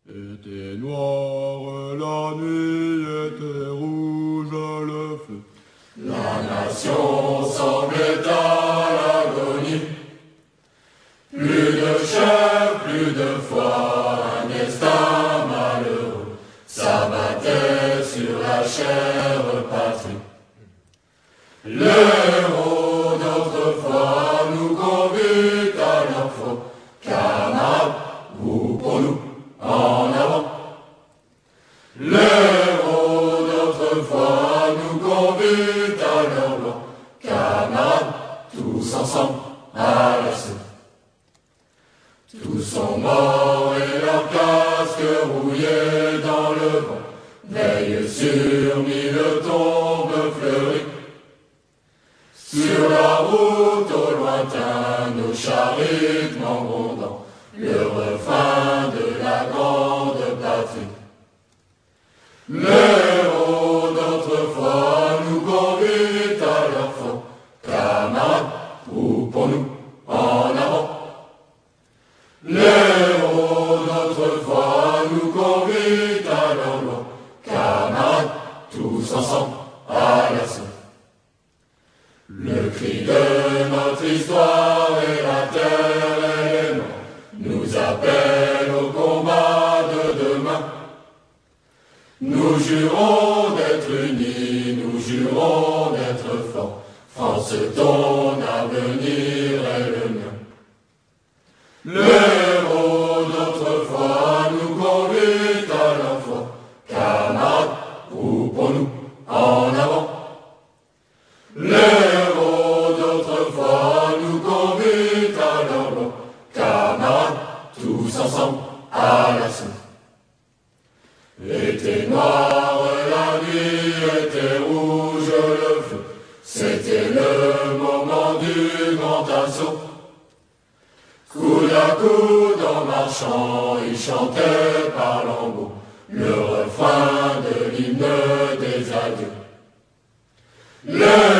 Était noire la nuit, était rouge le feu. La nation semblait à l'agonie. Plus de chair, plus de foi, un destin malheureux s'abattait sur la chère patrie. Les héros d'autrefois nous convient à leur faux. Camarades, vous pour nous, en avant. Les héros d'autrefois nous convient à leur blanc. Camarades, tous ensemble, à l'assaut. Tous sont morts et leurs casques rouillés dans le vent veillent sur mille tombes fleuries. Sur la route au lointain, nos charritements grondant le refrain de la grande patrie. Les héros d'autrefois nous convient à leur fond. Camarades, ou pour nous, en avant. Les héros d'autrefois nous convient à leur loi. Camarades, tous ensemble, à l'assaut. Le cri de notre histoire et la terre et les morts nous appellent au combat de demain. Nous jurons d'être unis, nous jurons d'être forts. France, ton avenir est le mien. Les héros d'autrefois nous convient à leur foi. Camarades, ou pour nous, en avant. Les héros d'autrefois nous convient à leur loi. Camarades, tous ensemble, à l'assaut. Était noire la nuit, était rouge le feu. C'était le moment du grand assaut. Coude à coude en marchant, ils chantaient par lambeaux le refrain de l'hymne des adieux.